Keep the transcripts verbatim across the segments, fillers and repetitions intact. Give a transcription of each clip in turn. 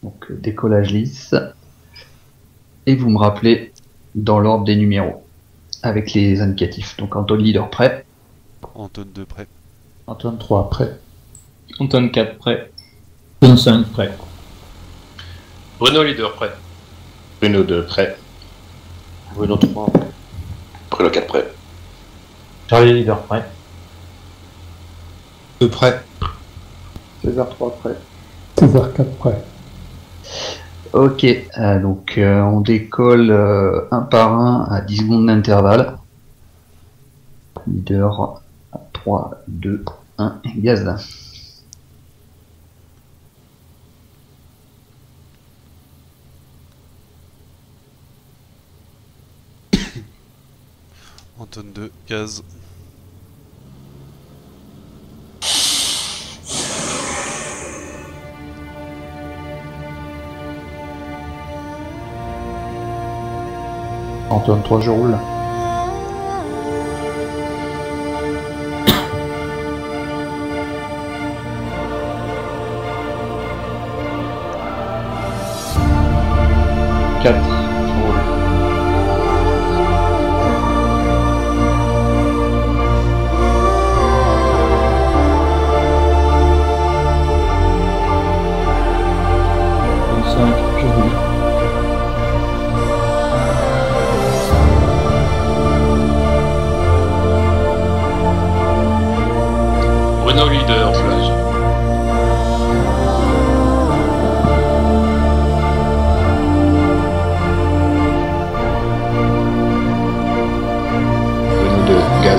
Donc décollage lisse. Et vous me rappelez dans l'ordre des numéros, avec les indicatifs. Donc Antoine leader prêt. Antoine deux prêt. Antoine trois prêt. Antoine quatre prêt. Antoine cinq prêt. Bruno leader prêt. Bruno deux prêt. Bruno trois prêt. Bruno quatre prêt. Charlie leader prêt. deux prêt. César trois prêt. César quatre prêt. Ok, euh, donc euh, on décolle euh, un par un à dix secondes d'intervalle. Leader trois, deux, un, gaz. Antoine deux, gaz. Antoine trois, je roule. quatre, je roule. Antoine cinq, je roule. Bruno leader, flash. Bruno deux, gaz.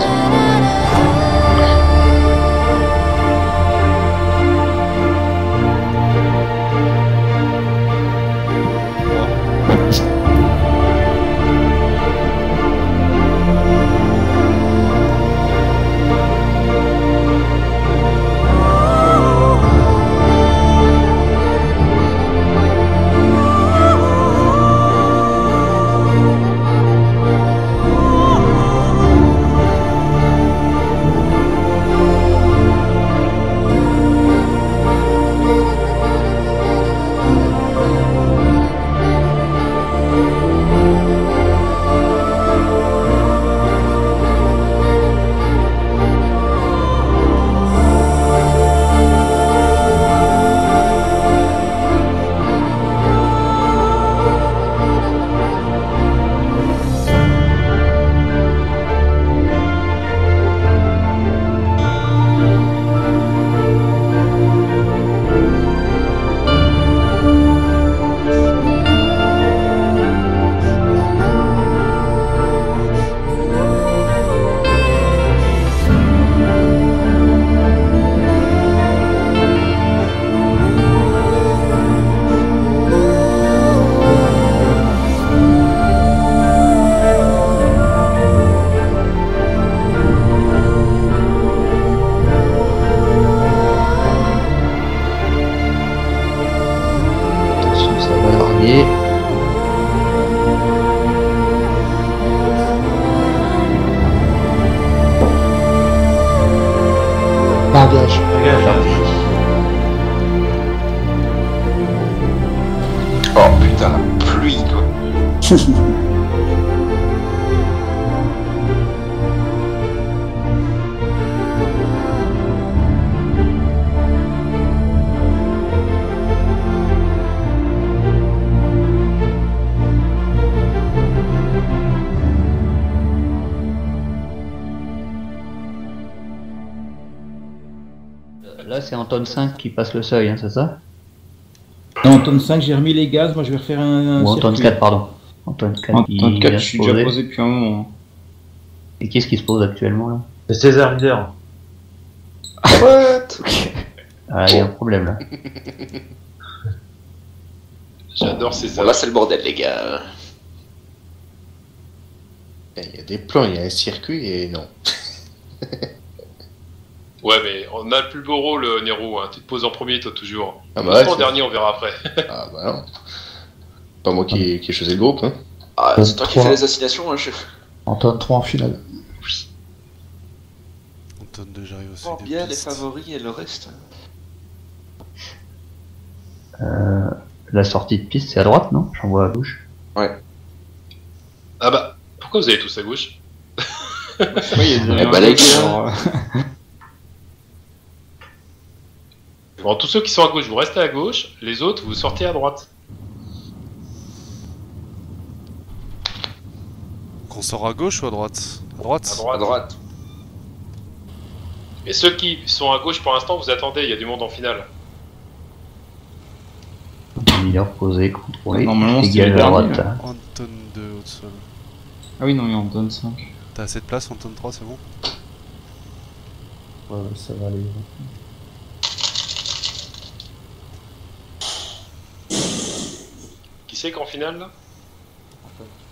Attention, ça va larguer. Largage. Oh putain, la pluie quoi. Là c'est Antoine cinq qui passe le seuil, hein, c'est ça? Non, Antoine cinq, j'ai remis les gaz, moi je vais refaire un, un Ou Antoine circuit. quatre, pardon. Antoine quatre, qui Antoine quatre, vient je se suis déjà poser. posé depuis un moment. Et qu'est-ce qui se pose actuellement là? C'est César leader. What? Ah, il y a un problème là. J'adore ces Bon là c'est le bordel les gars. Il y a des plans, il y a un circuit et non. Ouais, mais on a le plus beau rôle, euh, Nero. Hein. Tu te poses en premier, toi, toujours. Ah bah Moi, ouais, en c'est- dernier, on verra après. Ah bah non. Pas moi qui, qui ai choisi le groupe, hein. Ah, c'est toi qui trois. fais les assignations, hein, chef. Antoine trois en finale. Antoine deux, j'arrive aussi. Oh, bien les favoris et le reste. Euh, la sortie de piste, c'est à droite, non? J'en vois à gauche. Ah bah, pourquoi vous allez tous à gauche? Oui, il y a des Eh bah, les gars. alors, euh, Bon, tous ceux qui sont à gauche, vous restez à gauche, les autres, vous sortez à droite. Qu'on sort à gauche ou à droite? À droite. À droite. À droite. Et ceux qui sont à gauche pour l'instant, vous attendez, il y a du monde en finale. Leader posé, contrôlé. Normalement, c'était Égal le à dernier, droite. Anton deux au sol. Ah oui, non, il en donne cinq. T'as assez de place, Anton trois, c'est bon? Ouais, ça va aller. Qui c'est qu'en finale là?